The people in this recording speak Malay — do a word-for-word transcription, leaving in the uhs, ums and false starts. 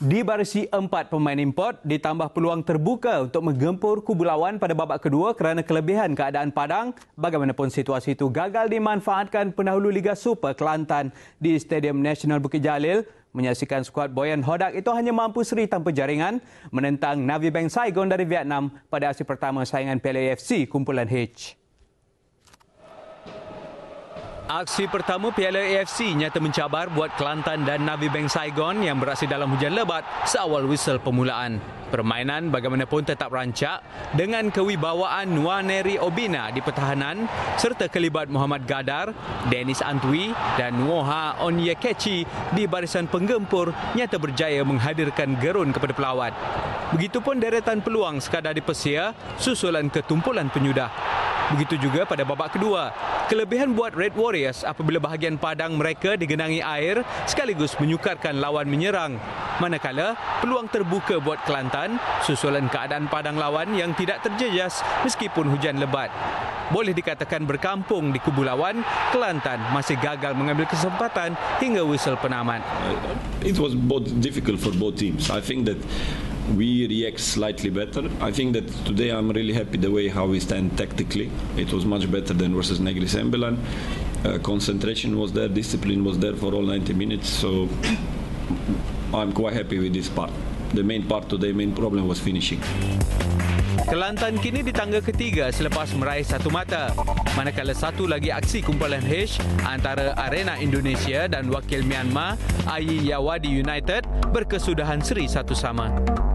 Dibarisi empat pemain import, ditambah peluang terbuka untuk menggempur kubu lawan pada babak kedua kerana kelebihan keadaan padang. Bagaimanapun situasi itu gagal dimanfaatkan pendahulu Liga Super Kelantan di Stadium Nasional Bukit Jalil. Menyaksikan skuad Boyan Hodak itu hanya mampu seri tanpa jaringan menentang Navy Bank Saigon dari Vietnam pada aksi pertama saingan Piala A F C Kumpulan H. Aksi pertama Piala A F C nyata mencabar buat Kelantan dan Navy Bank Saigon yang beraksi dalam hujan lebat seawal whistle permulaan. Permainan bagaimanapun tetap rancak dengan kewibawaan Nwaneri Obina di pertahanan serta kelibat Muhammad Gadar, Dennis Antwi dan Nuoha Onyekechi di barisan penggempur nyata berjaya menghadirkan gerun kepada pelawat. Begitupun deretan peluang sekadar dipersia susulan ketumpulan penyudah. Begitu juga pada babak kedua. Kelebihan buat Red Warriors apabila bahagian padang mereka digenangi air sekaligus menyukarkan lawan menyerang. Manakala peluang terbuka buat Kelantan susulan keadaan padang lawan yang tidak terjejas meskipun hujan lebat. Boleh dikatakan berkampung di kubu lawan, Kelantan masih gagal mengambil kesempatan hingga whistle penamat. It was both difficult for both teams. I think that we react slightly better. I think that today I'm really happy the way how we stand tactically. It was much better than versus Negri Sembilan. Uh, concentration was there, discipline was there for all ninety minutes. So I'm quite happy with this part. The main part today, main problem was finishing. Kelantan kini di tangga ketiga selepas meraih satu mata. Manakala satu lagi aksi kumpulan H antara Arena Indonesia dan wakil Myanmar, A Y I Yawadi United berkesudahan seri satu sama.